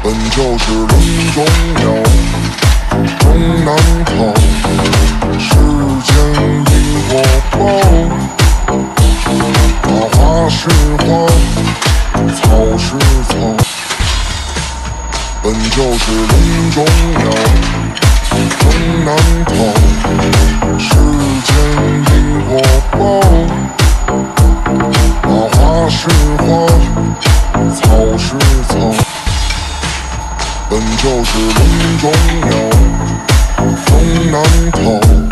本就是林中鸟，东南跑，世间因果报。花是花，草是草，本就是林中鸟，东南跑，世间因果报。花是花，草是草，本就是林中鸟，东南跑。